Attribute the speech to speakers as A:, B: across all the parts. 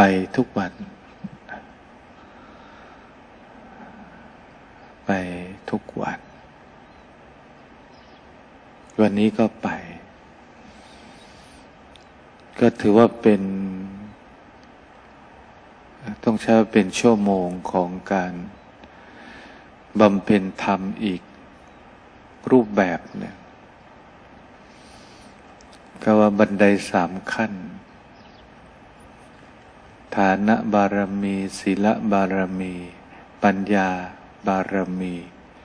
A: ทุกวันไปทุกวันวันนี้ก็ไปก็ถือว่าเป็นต้องใช้ว่าเป็นชั่วโมงของการบำเพ็ญธรรมอีกรูปแบบหนึ่งก็ว่าบันได3 ขั้นฐานะบารมีศีลบารมีปัญญาบารมี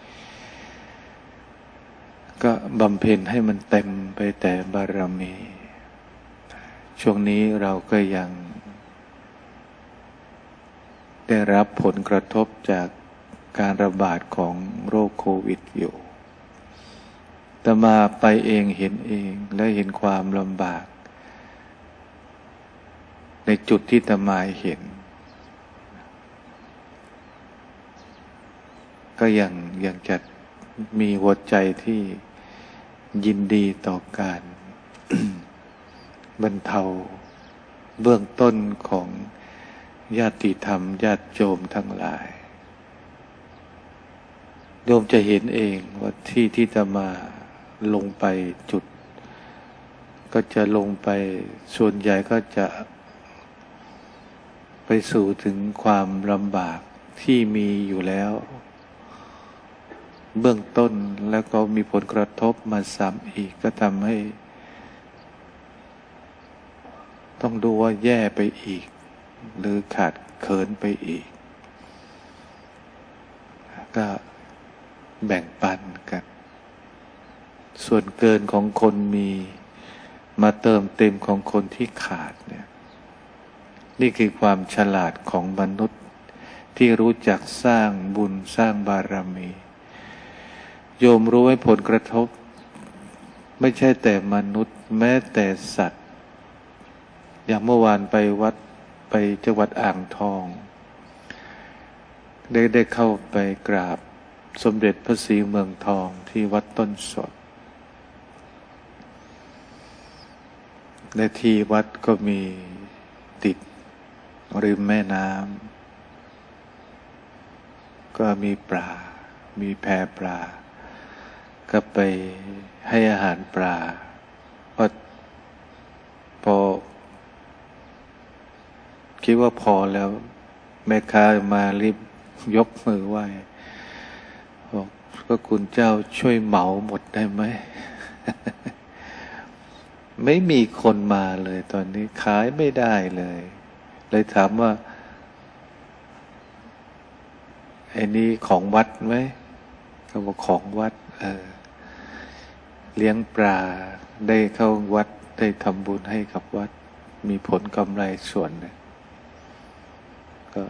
A: ก็บำเพ็ญให้มันเต็มไปแต่บารมีช่วงนี้เราก็ยังได้รับผลกระทบจากการระบาดของโรคโควิดอยู่แต่มาไปเองเห็นเองและเห็นความลำบากในจุดที่ตมาเห็นก็ยังจะมีหัวใจที่ยินดีต่อการ บรรเทาเบื้องต้นของญาติธรรมญาติโยมทั้งหลายโยมจะเห็นเองว่าที่จะมาลงไปจุดก็จะลงไปส่วนใหญ่ก็จะไปสู่ถึงความลำบากที่มีอยู่แล้วเบื้องต้นแล้วก็มีผลกระทบมาซ้ำอีกก็ทำให้ต้องดูว่าแย่ไปอีกหรือขาดเขินไปอีกก็แบ่งปันกันส่วนเกินของคนมีมาเติมเต็มของคนที่ขาดเนี่ยนี่คือความฉลาดของมนุษย์ที่รู้จักสร้างบุญสร้างบารมีโยมรู้ไว้ผลกระทบไม่ใช่แต่มนุษย์แม้แต่สัตว์อย่างเมื่อวานไปวัดไปจังหวัดอ่างทองได้เข้าไปกราบสมเด็จพระศรีเมืองทองที่วัดต้นสนในที่วัดก็มีติดริมแม่น้ำก็มีปลามีแพปลาก็ไปให้อาหารปลาพอคิดว่าพอแล้วแม่ค้ามารีบยกมือไหว้บอกพระคุณเจ้าช่วยเหมาหมดได้ไหม ไม่มีคนมาเลยตอนนี้ขายไม่ได้เลยถามว่าไอ้นี่ของวัดไหมเขาบอกของวัดเลี้ยงปลาได้เข้าวัดได้ทำบุญให้กับวัดมีผลกำไรส่วนหนึ่งก็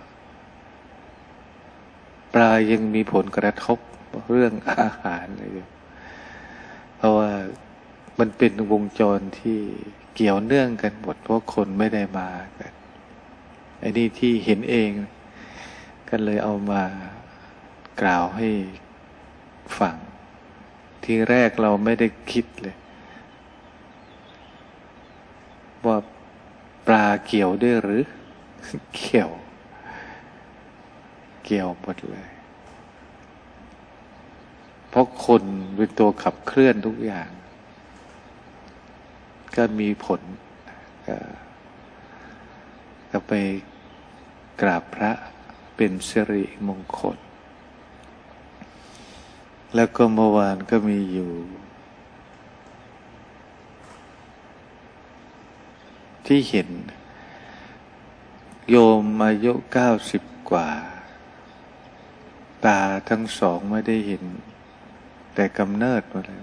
A: ปลายังมีผลกระทบเรื่องอาหารเลยเพราะว่ามันเป็นวงจรที่เกี่ยวเนื่องกันหมดเพราะคนไม่ได้มากันไอ้นี่ที่เห็นเองก็เลยเอามากล่าวให้ฟังทีแรกเราไม่ได้คิดเลยว่าปลาเกี่ยวด้วยหรือ เกี่ยวหมดเลยเพราะคนเป็นตัวขับเคลื่อนทุกอย่างก็มีผลก็ไปกราบพระเป็นสิริมงคลแล้วก็เมื่อวานก็มีอยู่ที่เห็นโยมอายุ90 กว่าตาทั้งสองไม่ได้เห็นแต่กำเนิดมาแล้ว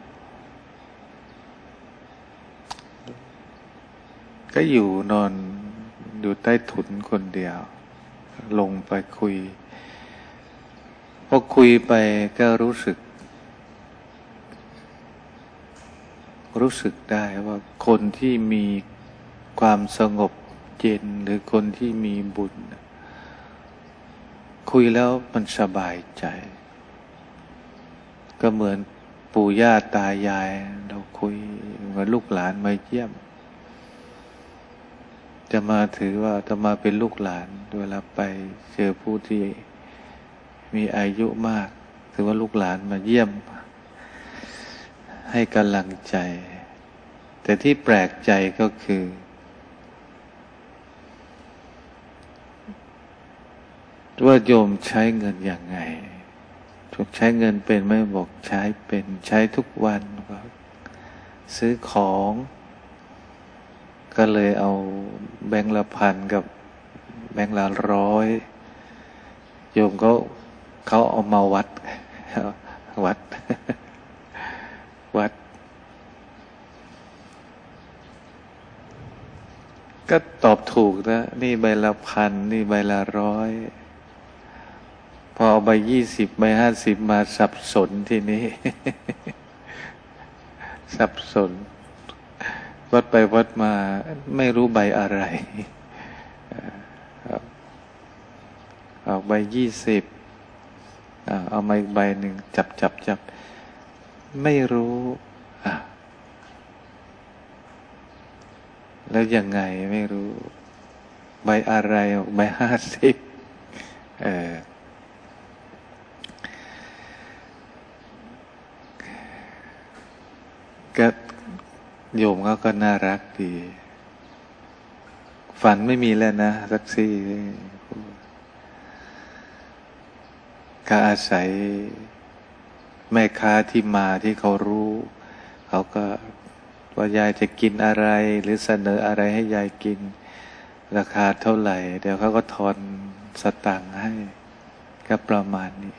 A: ก็อยู่นอนอยู่ใต้ถุนคนเดียวลงไปคุยพอคุยไปก็รู้สึกได้ว่าคนที่มีความสงบเย็นหรือคนที่มีบุญคุยแล้วมันสบายใจก็เหมือนปู่ย่าตายายเราคุยเหมือนลูกหลานมาเยี่ยมจะมาถือว่าจะมาเป็นลูกหลานเวลาไปเจอผู้ที่มีอายุมากถือว่าลูกหลานมาเยี่ยมให้กำลังใจแต่ที่แปลกใจก็คือว่าโยมใช้เงินอย่างไงถูกใช้เงินเป็นไหมบอกใช้เป็นใช้ทุกวันครับซื้อของก็เลยเอาแบงค์ละพันกับแบงค์ละ100โยมเขาเอามาวัดวัดวัดก็ตอบถูกนะนี่ใบละพันนี่ใบละ100พอเอาใบ20ใบ50มาสับสนทีนี้ สับสนวัดไปวัดมาไม่รู้ใบอะไรเอาใบ20เอามาอีกใบหนึ่งจับไม่รู้แล้วยังไงไม่รู้ใบอะไรใบ50ก็โยมเขาก็น่ารักดีฝันไม่มีแล้วนะสักซี่ก็อาศัยแม่ค้าที่มาที่เขารู้เขาก็ว่ายายจะกินอะไรหรือเสนออะไรให้ยายกินราคาเท่าไหร่เดี๋ยวเขาก็ทอนสตางค์ให้ก็ประมาณนี้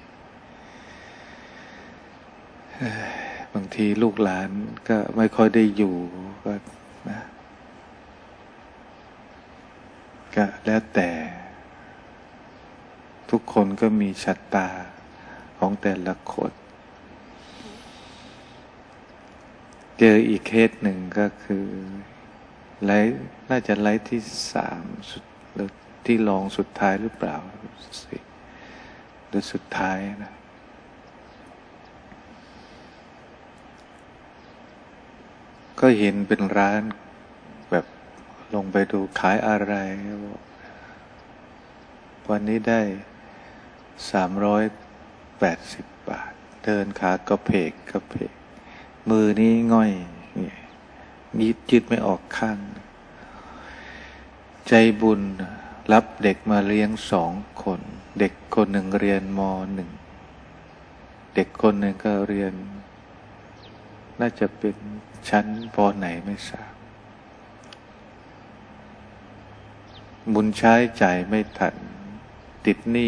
A: บางทีลูกหลานก็ไม่ค่อยได้อยู่ก็นะก็แล้วแต่ทุกคนก็มีชะตาของแต่ละคนเจออีกเคสหนึ่งก็คือไลฟ์น่าจะไลฟ์ที่3หรือที่รองสุดท้ายหรือเปล่าหรือสุดท้ายนะก็เห็นเป็นร้านแบบลงไปดูขายอะไรวันนี้ได้380 บาทเดินขากระเพกมือนี้ง่อยยืดไม่ออกข้างใจบุญรับเด็กมาเลี้ยง2 คนเด็กคนหนึ่งเรียนม.1 เด็กคนหนึ่งก็เรียนน่าจะเป็นชั้นป.ไหนไม่ทราบบุญใช้จ่ายไม่ทันติดหนี้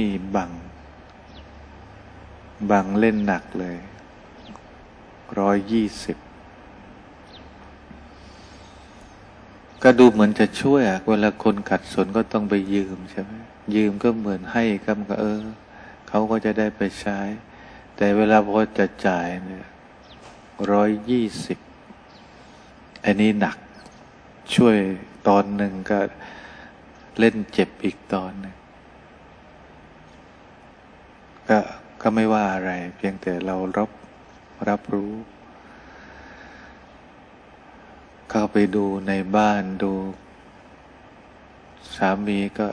A: บังเล่นหนักเลย120ก็ดูเหมือนจะช่วยเวลาคนขัดสนก็ต้องไปยืมใช่ไหมยืมก็เหมือนให้ก็มันก็เขาก็จะได้ไปใช้แต่เวลาพอจะจ่ายเนี่ย120อันนี้หนักช่วยตอนหนึ่งก็เล่นเจ็บอีกตอนหนึ่งก็ไม่ว่าอะไรเพียงแต่เรารับรู้เข้าไปดูในบ้านดูสามีก็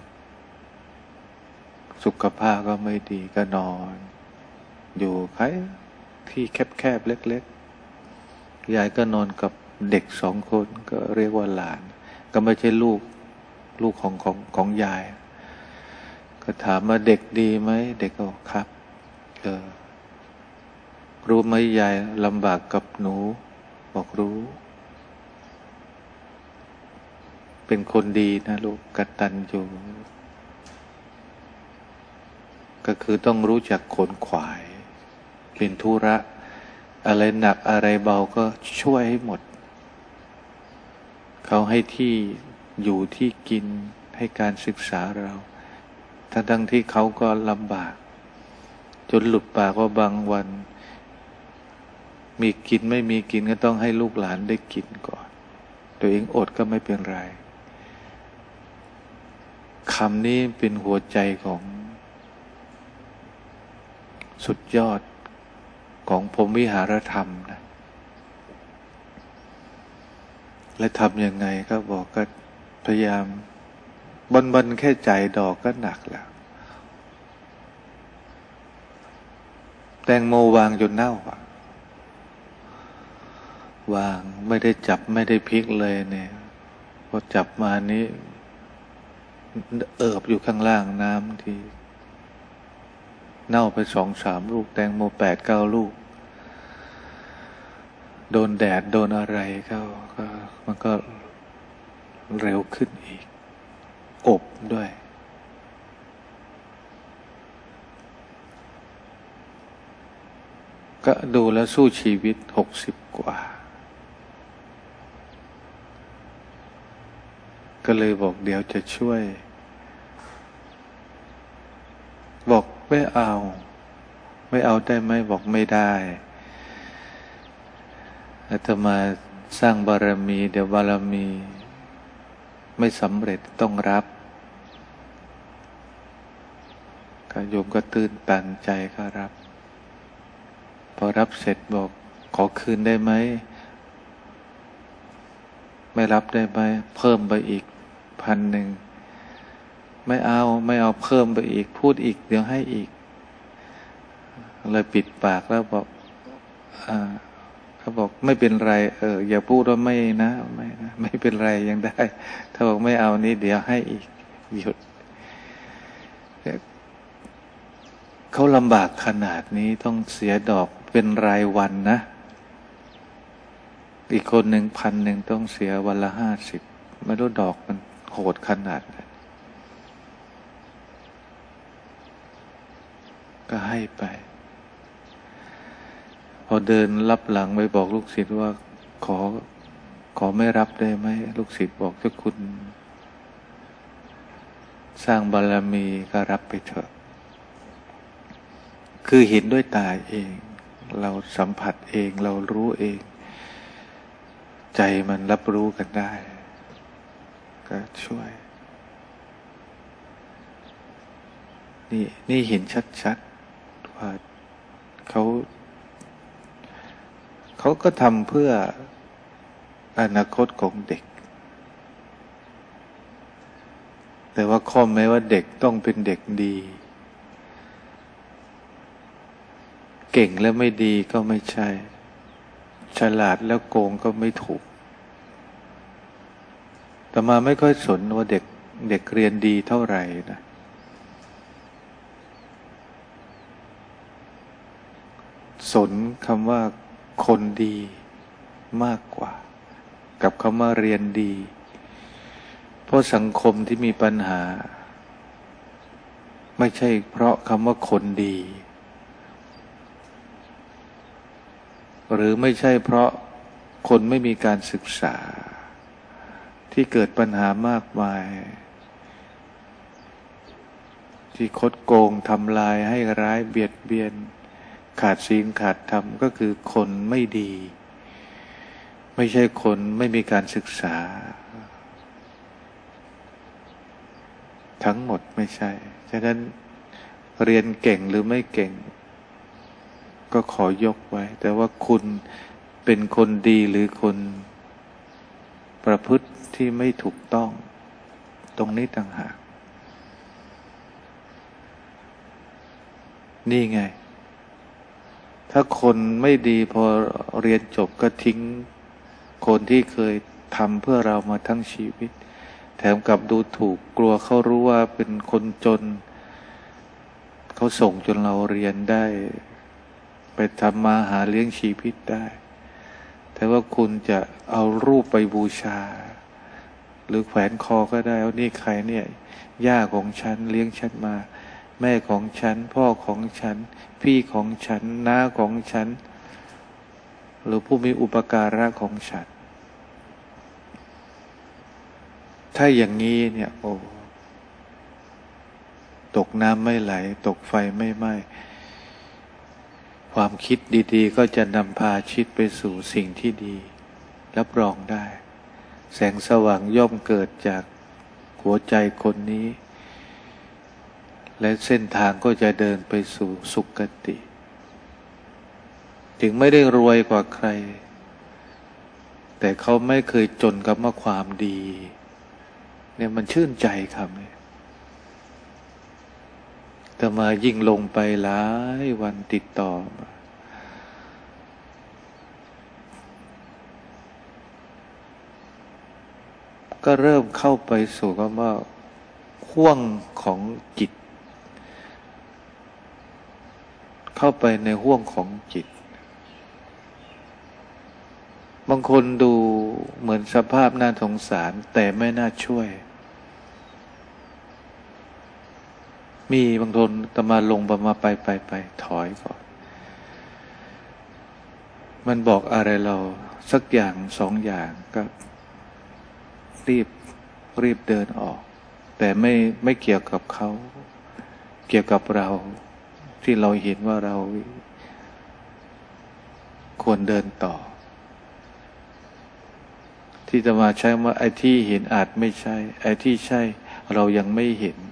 A: สุขภาพก็ไม่ดีก็นอนอยู่ที่แคบๆเล็กๆยายก็นอนกับเด็ก2 คนก็เรียกว่าหลานก็ไม่ใช่ลูกของยายก็ถามว่าเด็กดีไหมเด็กก็บอกครับรู้ไหมยายลำบากกับหนูบอกรู้เป็นคนดีนะลูกกตัญญูก็คือต้องรู้จักขนขวายเป็นธุระอะไรหนักอะไรเบาก็ช่วยให้หมดเขาให้ที่อยู่ที่กินให้การศึกษาเราทั้งที่เขาก็ลำบากจนหลุดปากว่าบางวันมีกินไม่มีกินก็ต้องให้ลูกหลานได้กินก่อนตัวเองอดก็ไม่เป็นไรคำนี้เป็นหัวใจของสุดยอดของพรหมวิหารธรรมนะและทำยังไงก็บอกก็พยายามบนแค่ใจดอกก็หนักแล้วแตงโมวางจนเน่าอะวางไม่ได้จับไม่ได้พลิกเลยเนี่ยพอจับมานี้เอิบอยู่ข้างล่างน้ำที่เน่าไป2-3 ลูกแตงโม8-9 ลูกโดนแดดโดนอะไรก็มันก็เร็วขึ้นอีกอบด้วยก็ดูแล้วสู้ชีวิต60 กว่าก็เลยบอกเดี๋ยวจะช่วยบอกไม่เอาได้ไหมบอกไม่ได้อาตมาสร้างบารมีเดี๋ยวบารมีไม่สำเร็จต้องรับโยมก็ตื่นตันใจก็รับพอรับเสร็จบอกขอคืนได้ไหมไม่รับได้ไหมเพิ่มไปอีก1,000ไม่เอาเพิ่มไปอีกพูดอีกเดี๋ยวให้อีกเลยปิดปากแล้วบอกเขาบอกไม่เป็นไรอย่าพูดว่าไม่นะไม่เป็นไรยังได้ถ้าบอกไม่เอานี้เดี๋ยวให้อีกหยุดเขาลำบากขนาดนี้ต้องเสียดอกเป็นรายวันนะอีกคนหนึ่ง1,000ต้องเสียวันละ50ไม่รู้ดอกมันโหดขนาดไหนก็ให้ไปพอเดินรับหลังไปบอกลูกศิษย์ว่าขอไม่รับได้ไหมลูกศิษย์บอกถ้าคุณสร้างบารมีก็รับไปเถอะคือเห็นด้วยตาเองเราสัมผัสเองเรารู้เองใจมันรับรู้กันได้ก็ช่วยนี่เห็นชัดๆว่าเขาก็ทำเพื่ออนาคตของเด็กแต่ว่าข้อแม้ว่าเด็กต้องเป็นเด็กดีเก่งแล้วไม่ดีก็ไม่ใช่ฉลาดแล้วโกงก็ไม่ถูกแต่มาไม่ค่อยสนว่าเด็กเรียนดีเท่าไหร่นะสนคำว่าคนดีมากกว่ากับคำว่าเรียนดีเพราะสังคมที่มีปัญหาไม่ใช่เพราะคำว่าคนดีหรือไม่ใช่เพราะคนไม่มีการศึกษาที่เกิดปัญหามากมายที่คดโกงทำลายให้ร้ายเบียดเบียนขาดศีลขาดธรรมก็คือคนไม่ดีไม่ใช่คนไม่มีการศึกษาทั้งหมดไม่ใช่ฉะนั้นเรียนเก่งหรือไม่เก่งก็ขอยกไว้แต่ว่าคุณเป็นคนดีหรือคนประพฤติที่ไม่ถูกต้องตรงนี้ต่างหากนี่ไงถ้าคนไม่ดีพอเรียนจบก็ทิ้งคนที่เคยทำเพื่อเรามาทั้งชีวิตแถมกับดูถูกกลัวเขารู้ว่าเป็นคนจนเขาส่งจนเราเรียนได้ไปทำมาหาเลี้ยงชีวิตได้แต่ว่าคุณจะเอารูปไปบูชาหรือแขวนคอก็ได้ว่านี่ใครเนี่ยย่าของฉันเลี้ยงฉันมาแม่ของฉันพ่อของฉันพี่ของฉันน้าของฉันหรือผู้มีอุปการะของฉันถ้าอย่างนี้เนี่ยโอ้ตกน้ำไม่ไหลตกไฟไม่ไหม้ความคิดดีๆก็จะนำพาชีวิตไปสู่สิ่งที่ดีรับรองได้แสงสว่างย่อมเกิดจากหัวใจคนนี้และเส้นทางก็จะเดินไปสู่สุคติ ถึงไม่ได้รวยกว่าใครแต่เขาไม่เคยจนกับว่าความดีเนี่ยมันชื่นใจคำนี้แต่มายิ่งลงไปหลายวันติดต่อมาก็เริ่มเข้าไปสู่คำว่าห่วงของจิตเข้าไปในห่วงของจิตบางคนดูเหมือนสภาพน่าสงสารแต่ไม่น่าช่วยมีบางคนตมาลงมาไปถอยก่อนมันบอกอะไรเราสักอย่างสองอย่างก็รีบเดินออกแต่ไม่เกี่ยวกับเขาเกี่ยวกับเราที่เราเห็นว่าเราควรเดินต่อที่จะมาใช้ว่าไอ้ที่เห็นอาจไม่ใช่ไอ้ที่ใช่เรายังไม่เห็น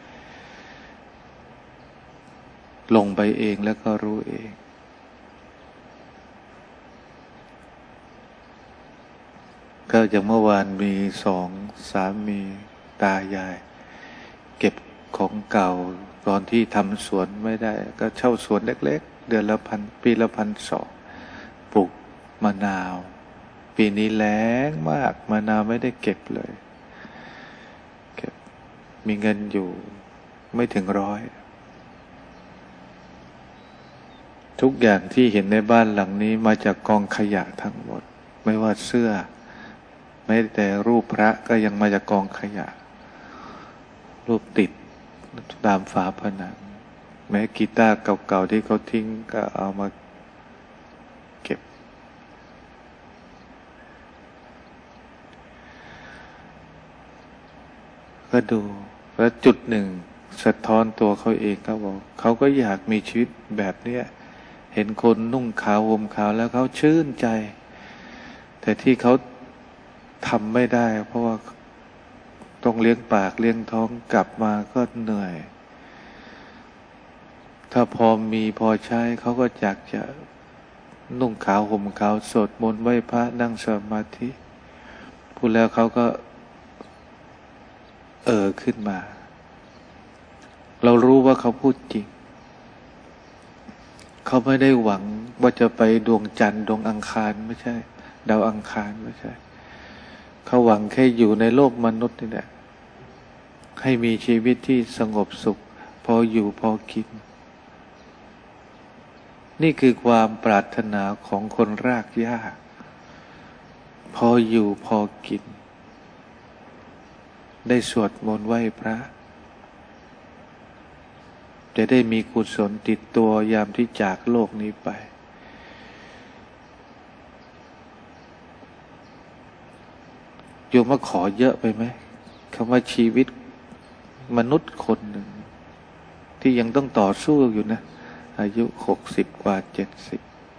A: ลงไปเองแล้วก็รู้เองก็อย่างเมื่อวานมีสองสามีตายายเก็บของเก่าตอนที่ทำสวนไม่ได้ก็เช่าสวนเล็กๆเดือนละ1,000ปีละ1,200ปลูกมะนาวปีนี้แล้งมากมะนาวไม่ได้เก็บเลยเก็บมีเงินอยู่ไม่ถึง100ทุกอย่างที่เห็นในบ้านหลังนี้มาจากกองขยะทั้งหมดไม่ว่าเสื้อแม้แต่รูปพระก็ยังมาจากกองขยะรูปติดตามฝาผนังแม้กีตาร์เก่าๆที่เขาทิ้งก็เอามาเก็บก็ดูแล้วจุดหนึ่งสะท้อนตัวเขาเองเขาบอกเขาก็อยากมีชีวิตแบบเนี้ยเห็นคนนุ่งขาวห่มขาวแล้วเขาชื่นใจแต่ที่เขาทำไม่ได้เพราะว่าต้องเลี้ยงปากเลี้ยงท้องกลับมาก็เหนื่อยถ้าพอมีพอใช้เขาก็อยากจะนุ่งขาวห่มขาวสวดมนต์ไหว้พระนั่งสมาธิพูดแล้วเขาก็ขึ้นมาเรารู้ว่าเขาพูดจริงเขาไม่ได้หวังว่าจะไปดวงจันทร์ดวงอังคารไม่ใช่ดาวอังคารไม่ใช่เขาหวังแค่อยู่ในโลกมนุษย์นี่แหละให้มีชีวิตที่สงบสุขพออยู่พอกินนี่คือความปรารถนาของคนรากหญ้าพออยู่พอกินได้สวดมนต์ไหว้พระจะได้มีกุศลติดตัวยามที่จากโลกนี้ไปโยมมาขอเยอะไปไหมคำว่าชีวิตมนุษย์คนหนึ่งที่ยังต้องต่อสู้อยู่นะอายุ60 กว่า70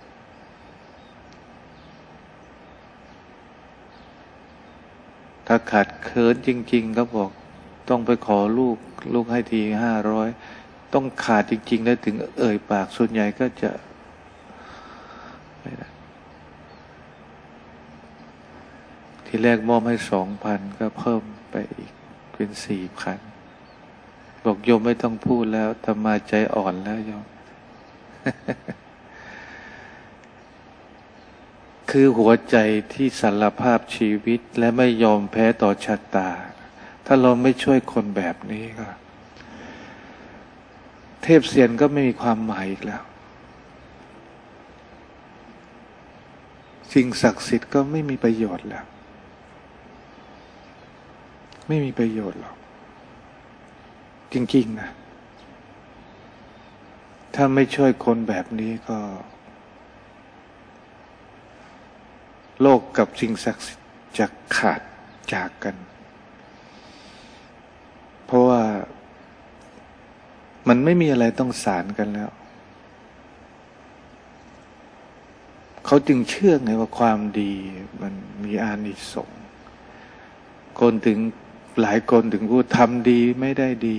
A: ถ้าขาดเขินจริงๆก็บอกต้องไปขอลูกให้ที500ต้องขาดจริงๆแล้วถึงปากส่วนใหญ่ก็จะไม่ได้ทีแรกมอบให้2,000ก็เพิ่มไปอีกเป็น4,000บอกโยมไม่ต้องพูดแล้วธรรมาใจอ่อนแล้วโยม คือหัวใจที่สารภาพชีวิตและไม่ยอมแพ้ต่อชะตาถ้าเราไม่ช่วยคนแบบนี้ก็เทพเซียนก็ไม่มีความหมายอีกแล้วสิ่งศักดิ์สิทธิ์ก็ไม่มีประโยชน์แล้วไม่มีประโยชน์หรอกจริงๆนะถ้าไม่ช่วยคนแบบนี้ก็โลกกับสิ่งศักดิ์สิทธิ์จะขาดจากกันเพราะว่ามันไม่มีอะไรต้องสานกันแล้วเขาจึงเชื่อไงว่าความดีมันมีอานิสงส์หลายคนถึงพูดทำดีไม่ได้ดี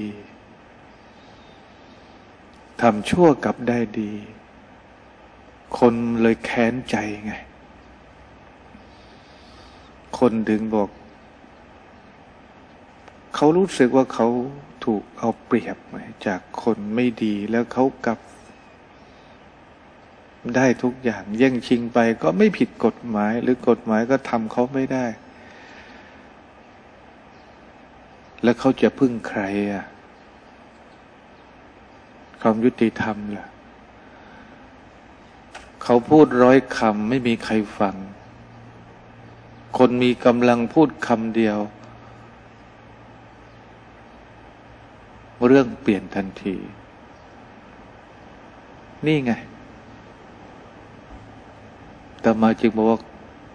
A: ทำชั่วกลับได้ดีคนเลยแค้นใจไงคนถึงบอกเขารู้สึกว่าเขาถูกเอาเปรียบจากคนไม่ดีแล้วเขากลับได้ทุกอย่างแย่งชิงไปก็ไม่ผิดกฎหมายหรือกฎหมายก็ทำเขาไม่ได้แล้วเขาจะพึ่งใครความยุติธรรมล่ะเขาพูด100 คำไม่มีใครฟังคนมีกำลังพูดคำเดียวเรื่องเปลี่ยนทันทีนี่ไงแต่มาจึงบอกว่า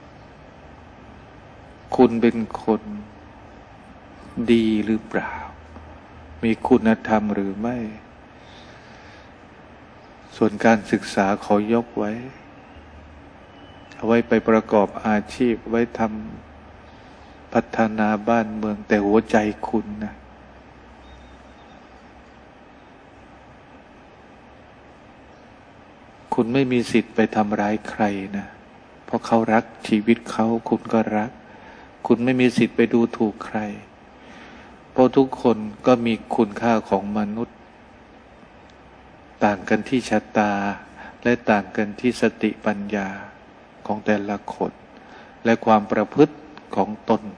A: คุณเป็นคนดีหรือเปล่ามีคุณธรรมหรือไม่ส่วนการศึกษาขอยกไว้เอาไว้ไปประกอบอาชีพไว้ทำพัฒนาบ้านเมืองแต่หัวใจคุณนะคุณไม่มีสิทธิ์ไปทำร้ายใครนะเพราะเขารักชีวิตเขาคุณก็รักคุณไม่มีสิทธิ์ไปดูถูกใครเพราะทุกคนก็มีคุณค่าของมนุษย์ต่างกันที่ชะตาและต่างกันที่สติปัญญาของแต่ละคนและความประพฤติของตน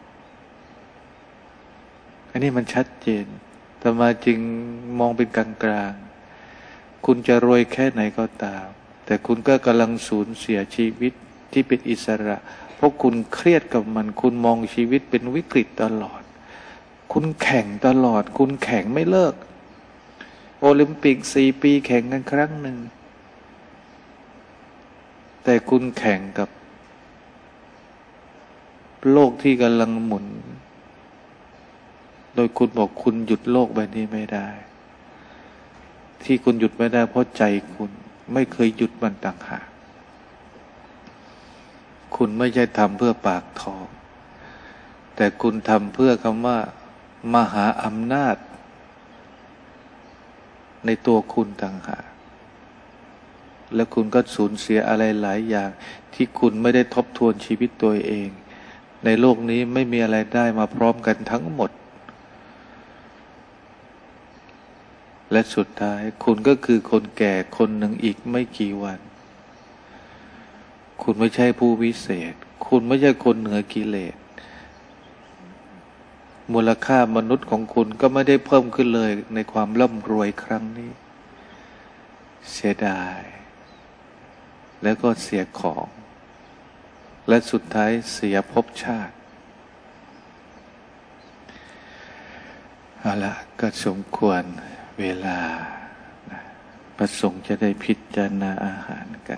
A: อันนี้มันชัดเจนแต่มาจึงมองเป็นกลางๆคุณจะรวยแค่ไหนก็ตามแต่คุณก็กำลังสูญเสียชีวิตที่เป็นอิสระเพราะคุณเครียดกับมันคุณมองชีวิตเป็นวิกฤตตลอดคุณแข่งตลอดคุณแข่งไม่เลิกโอลิมปิก4 ปีแข่งกันครั้งหนึ่งแต่คุณแข่งกับโลกที่กำลังหมุนโดยคุณบอกคุณหยุดโลกใบนี้ไม่ได้ที่คุณหยุดไม่ได้เพราะใจคุณไม่เคยหยุดมันต่างหากคุณไม่ใช่ทำเพื่อปากท้องแต่คุณทำเพื่อคำว่ามหาอำนาจในตัวคุณต่างหากและคุณก็สูญเสียอะไรหลายอย่างที่คุณไม่ได้ทบทวนชีวิตตัวเองในโลกนี้ไม่มีอะไรได้มาพร้อมกันทั้งหมดและสุดท้ายคุณก็คือคนแก่คนหนึ่งอีกไม่กี่วันคุณไม่ใช่ผู้วิเศษคุณไม่ใช่คนเหนือกิเลสมูลค่ามนุษย์ของคุณก็ไม่ได้เพิ่มขึ้นเลยในความร่ำรวยครั้งนี้เสียดายแล้วก็เสียของและสุดท้ายเสียภพชาติเอาละก็สมควรเวลาพระสงฆ์จะได้พิจารณาอาหารกัน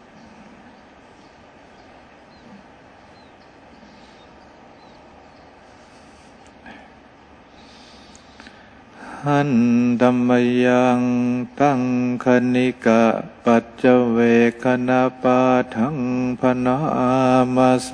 A: หันธัมมยังตังคณิกะปัจจเวคณปาทังพนามาเส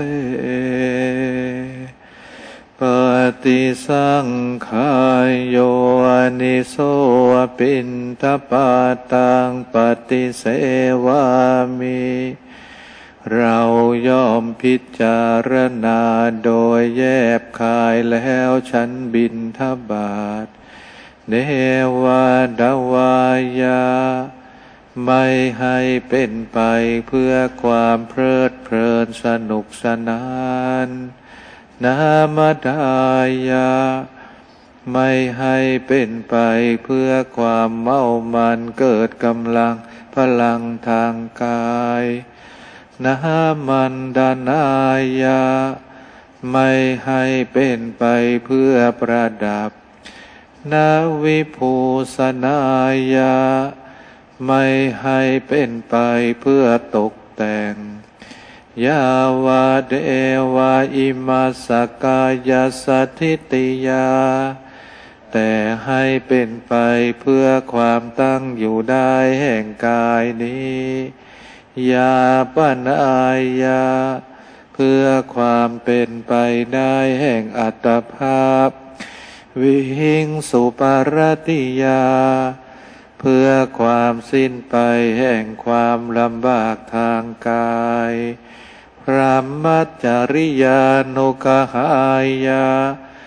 A: ปฏิสังขายโยนิโสปินทปาตังปฏิเสวามิเราย่อมพิจารณาโดยแยบคายแล้วฉันบิณฑบาตเนวาดาวายาไม่ให้เป็นไปเพื่อความเพลิดเพลินสนุกสนานนามดายาไม่ให้เป็นไปเพื่อความเมามันเกิดกำลังพลังทางกายนามันดานายาไม่ให้เป็นไปเพื่อประดับนาวิภูสนายาไม่ให้เป็นไปเพื่อตกแต่งยาวาเดวาอิมาสกายสัทธิติยาแต่ให้เป็นไปเพื่อความตั้งอยู่ได้แห่งกายนี้ยาปนายาเพื่อความเป็นไปได้แห่งอัตภาพวิหิงสุปารติยาเพื่อความสิ้นไปแห่งความลำบากทางกายพรหมจริยานุกหายาเ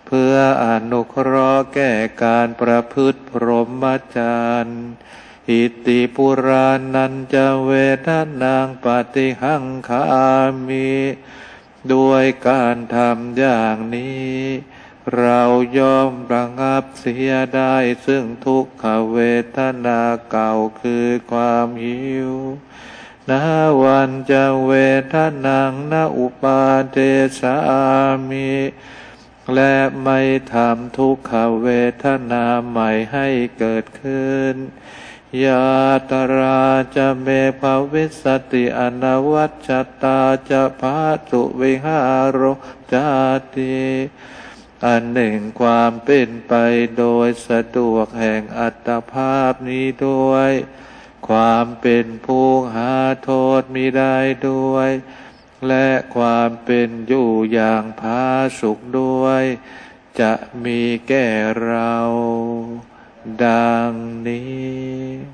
A: พื่ออนุเคราะห์แก้การประพฤติพรหมจรรย์อิติปุรานันจะเวทนางปฏิหังคามิด้วยการทำอย่างนี้เรายอมระงับเสียได้ซึ่งทุกขเวทนาเก่าคือความหิวนาวันจะเวทนังนาอุปาเทสามิและไม่ทำทุกขเวทนาใหม่ให้เกิดขึ้นยาตราจะเมภวิสติอนวัชชตาจะภาสุวิหารจาติอันหนึ่งความเป็นไปโดยสะดวกแห่งอัตภาพนี้ด้วยความเป็นผู้หาโทษมิได้ด้วยและความเป็นอยู่อย่างผาสุกด้วยจะมีแก่เราดังนี้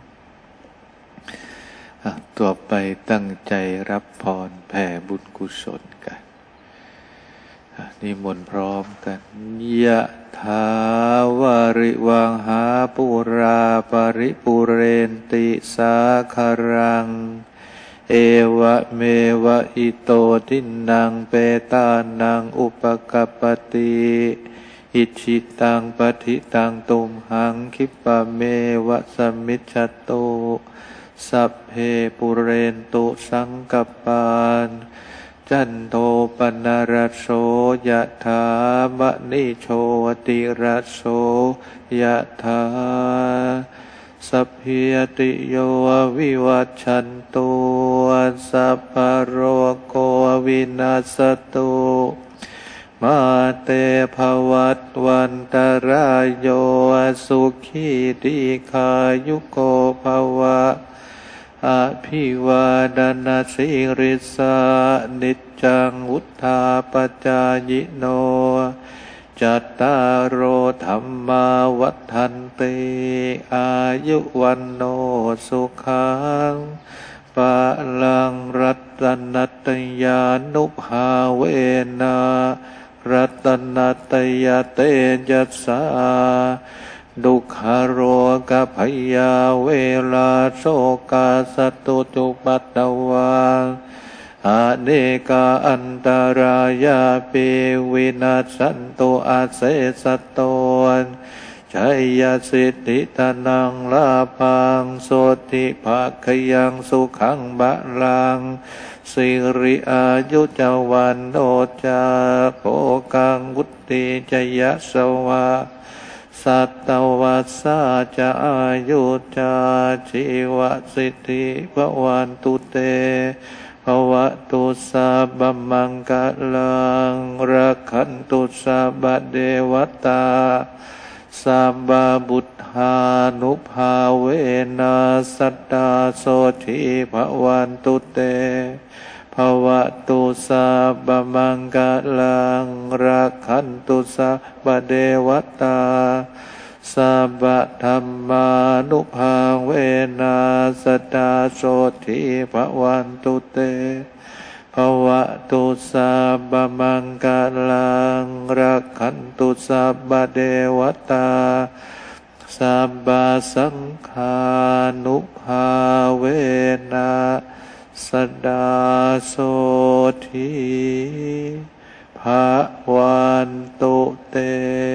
A: ต่อไปตั้งใจรับพรแผ่บุญกุศลกันนิมนต์พร้อมกันยะถาวาริวังหาปุราปริปุเรนติสาคารังเอวะเมวะอิโตทินังเปตานังอุปกัปปติอิชิตังปฏิตังตุมหังคิปะเมวะสมิจฉโตสัพเพปุเรนตุสังกปปานจันโทปนรสโสยะถามณิโชติรสโสยะถาสัพพิติโยวิวัชชันตุสัพพะโรโควินาศตุมาเตภวัตวันตรายโยสุขีติขายุโกภวะอภิวาดนาสิริสานิจจังวุธาปจายโนจัตตารโอธรรมาวัฏันติอายุวันโนสุขังปะลังรัตนัตยานุภาเวนะรัตนัตยาเตจัสสาดุขโรกพยาเวลาโสกาสตุจุปัตตวาอเนกาอันตรายาปิวินาสันตุอาเสสโตนชัยยสิทธิตานังลาภังโสติภาคยังสุขังบะลังสิริอายุจวันโนจาโภกังวุติจยะสวะสัตตวัสสะจะอายุจาชีวสิทธิภวันตุเตภวตุสัพพมังคลังรักขันตุสัพพเดวตาสัพพบุตธานุภาเวนัสตตาโสทิภวันตุเตภวตุสัพพมังคลังรักขันตุสัพพเดวตาสัพพธัมมานุภาเวนัสตตาโสทิภวันตุเตภวตุสัพพมังคลังรักขันตุสัพพเดวตาสัพพสังฆานุภาเวนะสดาโสทิภวันตุเต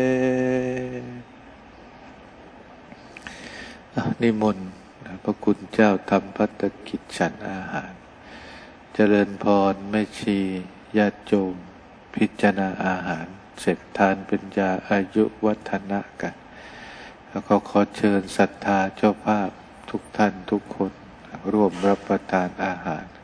A: นิมนต์พระคุณเจ้าทำภัตตกิจฉันอาหารเจริญพรแม่ชีญาติโยมพิจารณาอาหารเสร็จทานเป็นยาอายุวัฒนะกันแล้วก็ขอเชิญศรัทธาเจ้าภาพทุกท่านทุกคนร่วมรับประทานอาหาร